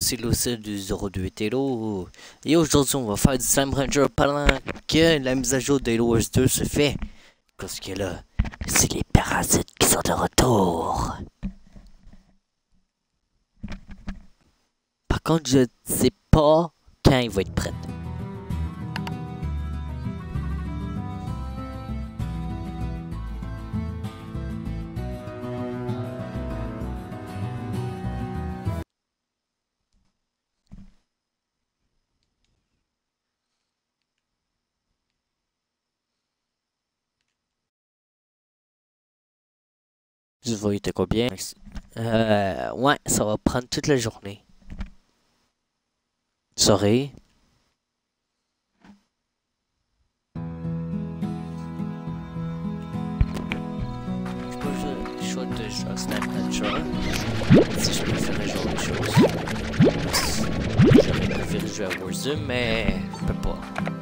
c'est Lucille du 02 Hello. Et aujourd'hui, on va faire du Slime Ranger pendant que la mise à jour d'Halo 2 se fait. Parce que là, c'est les parasites qui sont de retour. Par contre, je sais pas quand il va être prêt. Je vois, il était combien? Ouais, ça va prendre toute la journée. Sorry. Je peux le choix de jouer à Slime Ranger. Si je préférais jouer à autre chose. J'aurais préféré jouer à Warzone, mais je peux pas.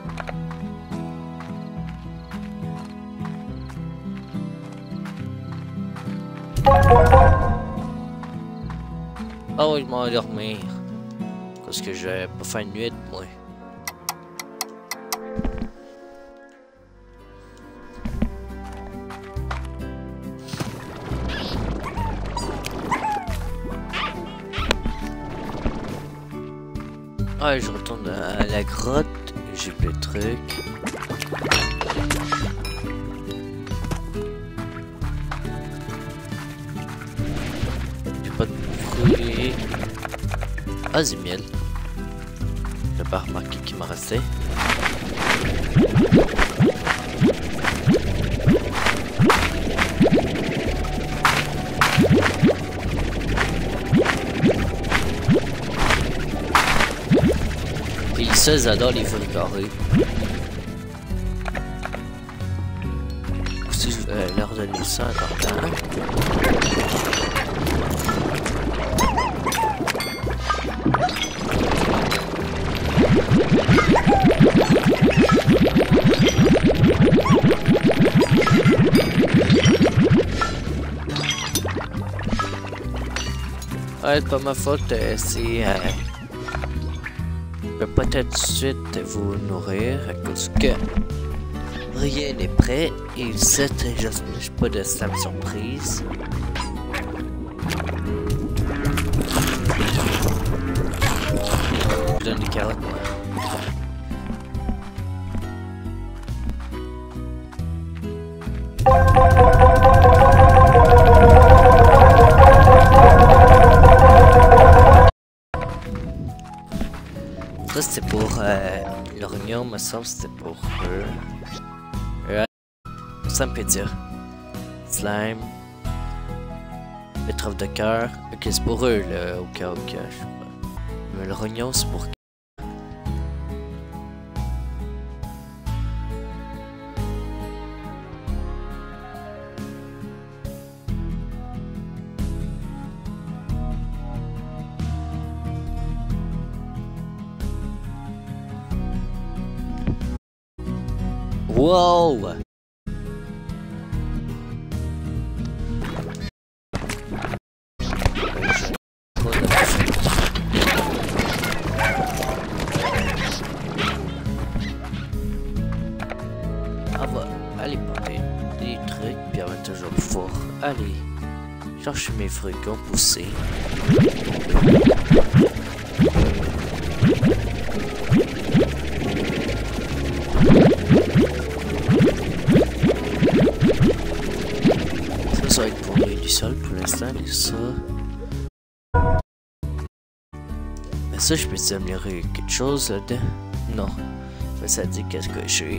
Oh, il m'a endormir. Parce que j'ai pas fait une nuit, moi. Ah, je retourne à la grotte. J'ai plein de trucs. J'ai pas de fruits. Ah, du miel. J'ai pas remarqué qu'il m'a resté. Et ça, ils adorent les fruits carrés. Si je vais leur donner ça encore temps. Ouais, c'est pas ma faute, c'est... je vais peut-être tout de suite vous nourrir à cause que rien n'est prêt et c'est juste pas de slam surprise. Je donne des carottes, moi. Ça c'était pour l'oignon, me semble c'était pour eux. Ça me peut dire. Slime. Betterave de cœur. Ok, c'est pour eux là, au cas, je crois. Mais l'oignon c'est pour... Wow! Ah bah, allez porter des trucs, puis on va toujours pouvoir aller chercher mes fruits qui ont poussé. Ça va être pour du sol pour l'instant, et ça. Mais ça, je peux améliorer quelque chose là-dedans? Non. Ça dit qu'est-ce que j'ai.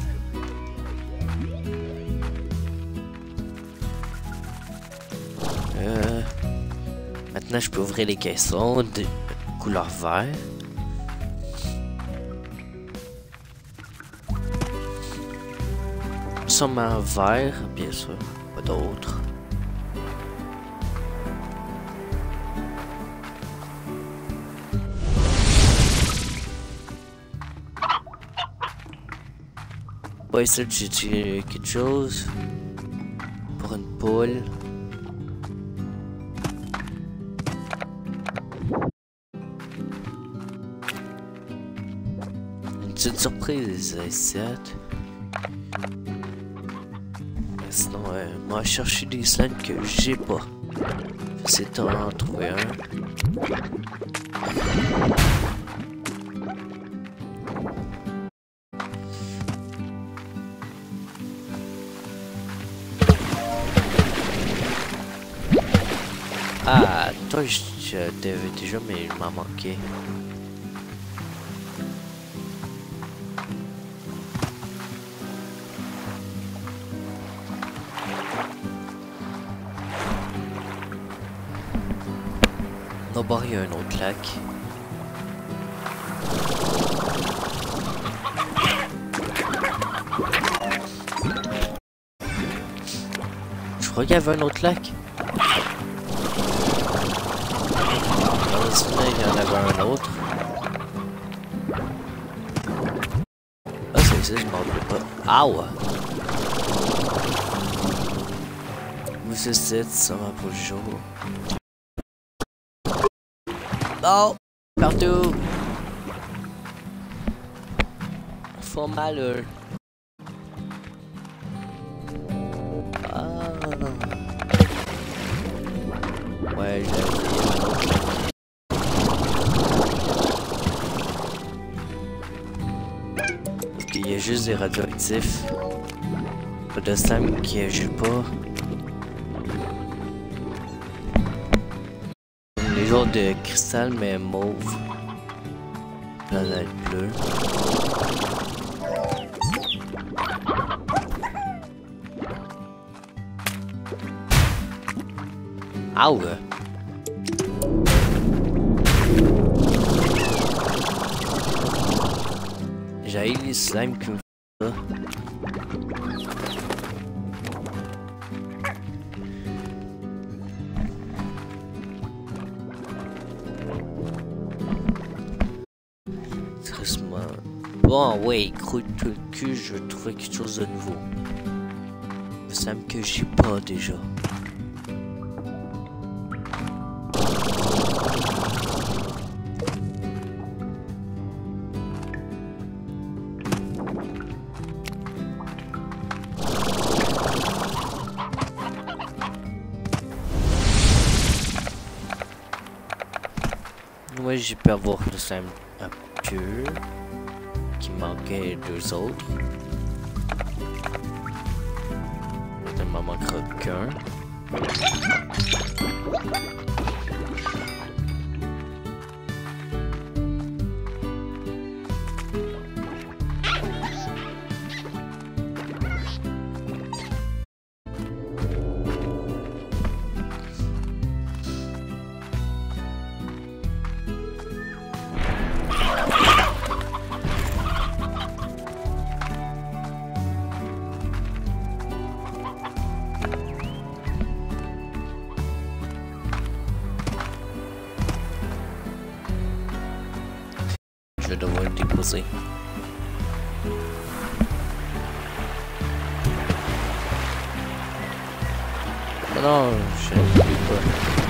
Maintenant, je peux ouvrir les caissons de couleur vert. Sûrement vert, bien sûr, pas d'autres. Ouais, ça, j'ai tué quelque chose pour une poule. petite surprise ici. Sinon, moi chercher des slimes que j'ai pas. C'est d'en trouver un. Ah, toi je devais déjà, mais il m'a manqué. Non, bah, il y a un autre lac. Je crois qu'il y avait un autre lac. Sinon, il y en avait un autre. Ah, c'est ici, je m'en rappelle pas. Ah ouais! Où c'est ça va pour le jour. Non! Partout! Faut malheur. Ah! Ouais, j'ai dit. Il y a juste des radioactifs. Pas de slime qui agit pas. Les genres de cristal mais mauve. Là, ça va être bleu. Ah ouais. J'ai les slimes qui me font ça. Tristement. Bon, ouais, croûte tout le cul, je veux trouver quelque chose de nouveau. Le slime que j'ai pas déjà. Moi j'ai pu avoir le slime pur qui manquait deux autres. Il m'en manquera qu'un. Je vais devoir le déposer. Non, je ne peux pas.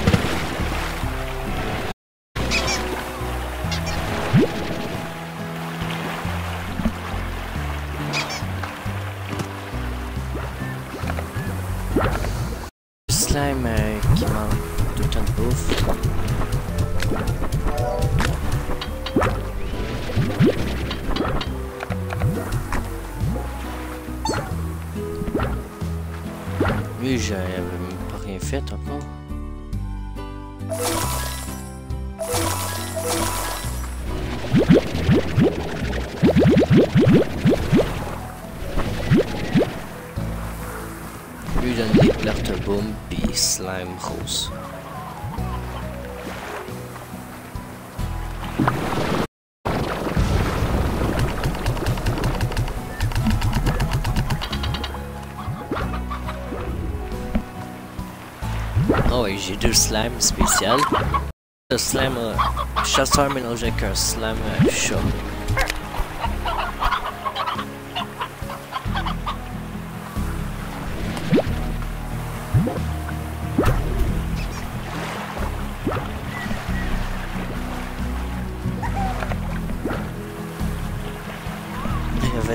Le slime qui manque tout le temps de bouffe. Lui, j'avais même pas rien fait encore. Lui, donne des plates boom pis slime rose. Oh oui, j'ai deux slimes spéciales. Le slime chasseur mélangé avec un slime chat.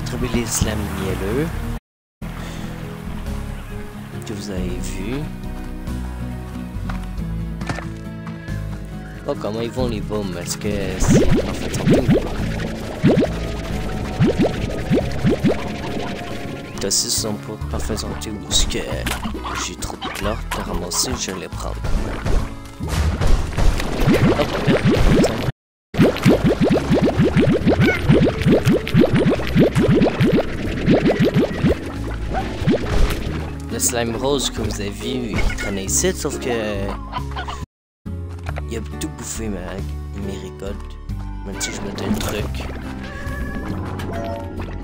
attraper les slams mielleux que vous avez vu. Oh, comment ils vont les bombes? Est-ce que c'est en fait santé ou pas? Si ils sont pas parfaits santé ou est-ce que j'ai trop de plats à ramasser, je vais les prendre. Hop, le slime rose que vous avez vu, il traînait ici, sauf que il a tout bouffé mes récoltes. Même si je me donne le truc.